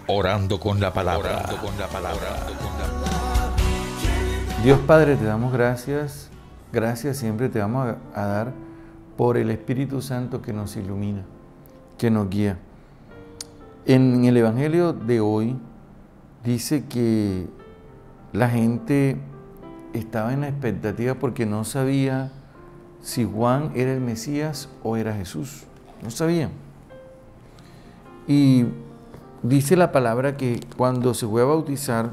Orando con la palabra. Dios Padre, te damos gracias. Gracias siempre te vamos a dar por el Espíritu Santo que nos ilumina, que nos guía. En el Evangelio de hoy dice que la gente estaba en la expectativa porque no sabía si Juan era el Mesías o era Jesús. No sabían. Y dice la palabra que cuando se fue a bautizar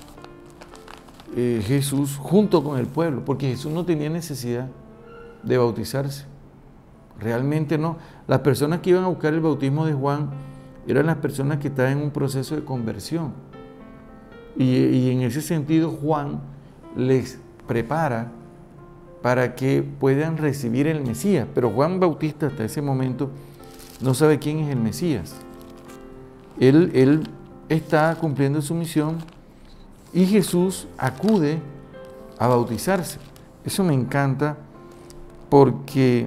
Jesús junto con el pueblo, porque Jesús no tenía necesidad de bautizarse. Realmente no. Las personas que iban a buscar el bautismo de Juan eran las personas que estaban en un proceso de conversión. Y en ese sentido Juan les prepara para que puedan recibir el Mesías. Pero Juan Bautista hasta ese momento no sabe quién es el Mesías. Él está cumpliendo su misión y Jesús acude a bautizarse. Eso me encanta porque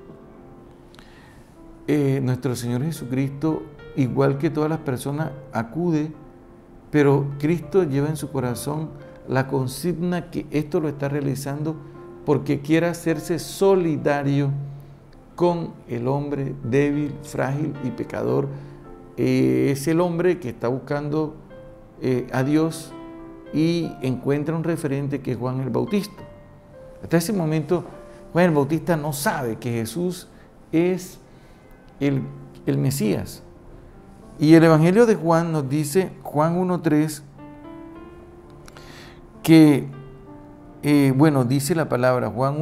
nuestro Señor Jesucristo, igual que todas las personas, acude, pero Cristo lleva en su corazón la consigna que esto lo está realizando porque quiere hacerse solidario con el hombre débil, frágil y pecador. Es el hombre que está buscando a Dios y encuentra un referente que es Juan el Bautista. Hasta ese momento Juan el Bautista no sabe que Jesús es el Mesías. Y el Evangelio de Juan nos dice, Juan 1.3, que, dice la palabra, Juan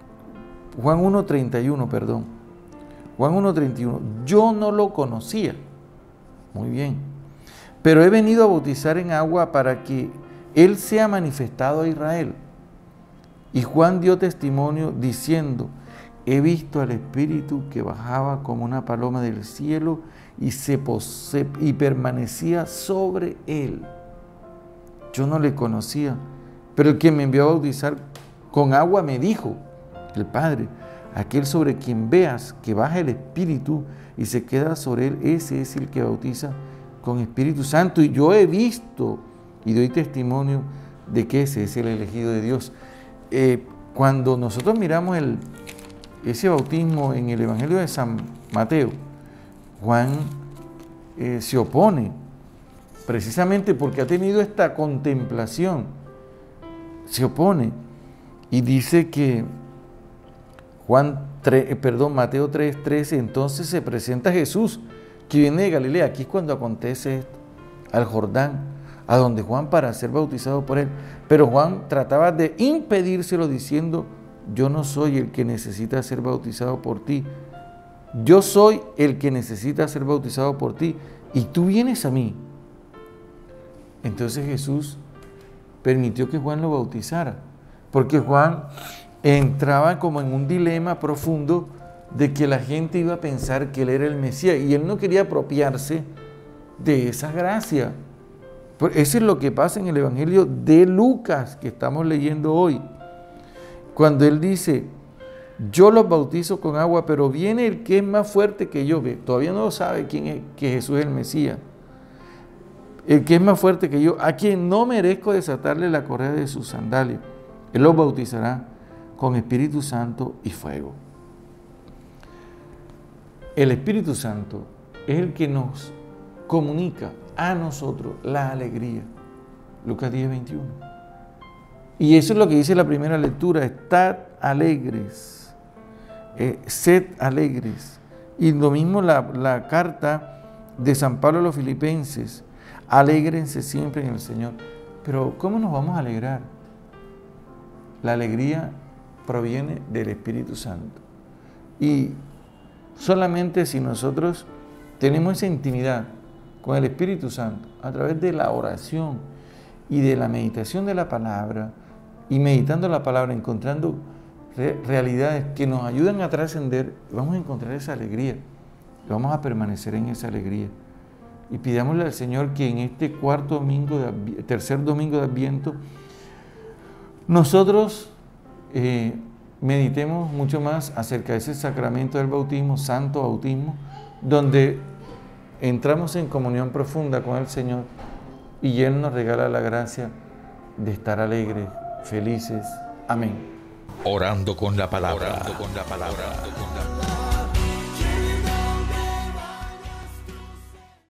1.31, perdón. Juan 1.31, yo no lo conocía. Muy bien. Pero he venido a bautizar en agua para que Él sea manifestado a Israel. Y Juan dio testimonio diciendo, he visto al Espíritu que bajaba como una paloma del cielo y permanecía sobre Él. Yo no le conocía, pero el que me envió a bautizar con agua me dijo, el Padre, aquel sobre quien veas que baja el Espíritu y se queda sobre él, ese es el que bautiza con Espíritu Santo. Y yo he visto y doy testimonio de que ese es el elegido de Dios. Cuando nosotros miramos ese bautismo en el Evangelio de San Mateo, Juan se opone precisamente porque ha tenido esta contemplación. Se opone y dice que Mateo 3:13, entonces se presenta Jesús, que viene de Galilea. Aquí es cuando acontece esto, al Jordán, a donde Juan para ser bautizado por él. Pero Juan trataba de impedírselo diciendo, yo no soy el que necesita ser bautizado por ti. Yo soy el que necesita ser bautizado por ti y tú vienes a mí. Entonces Jesús permitió que Juan lo bautizara, porque Juan entraba como en un dilema profundo de que la gente iba a pensar que él era el Mesías y él no quería apropiarse de esa gracia. Eso es lo que pasa en el Evangelio de Lucas que estamos leyendo hoy, cuando él dice, yo los bautizo con agua, pero viene el que es más fuerte que yo, que todavía no sabe quién es, que Jesús es el Mesías, el que es más fuerte que yo, a quien no merezco desatarle la correa de sus sandalias. Él los bautizará con Espíritu Santo y fuego. El Espíritu Santo es el que nos comunica a nosotros la alegría. Lucas 10:21. Y eso es lo que dice la primera lectura, estad alegres, sed alegres. Y lo mismo la carta de San Pablo a los Filipenses, alégrense siempre en el Señor. Pero ¿cómo nos vamos a alegrar? La alegría proviene del Espíritu Santo. Y solamente si nosotros tenemos esa intimidad con el Espíritu Santo, a través de la oración y de la meditación de la palabra, y meditando la palabra, encontrando realidades que nos ayudan a trascender, vamos a encontrar esa alegría, vamos a permanecer en esa alegría. Y pidámosle al Señor que en este tercer domingo de Adviento, nosotros meditemos mucho más acerca de ese sacramento del bautismo, santo bautismo, donde entramos en comunión profunda con el Señor y Él nos regala la gracia de estar alegres, felices. Amén. Orando con la palabra. Orando con la palabra.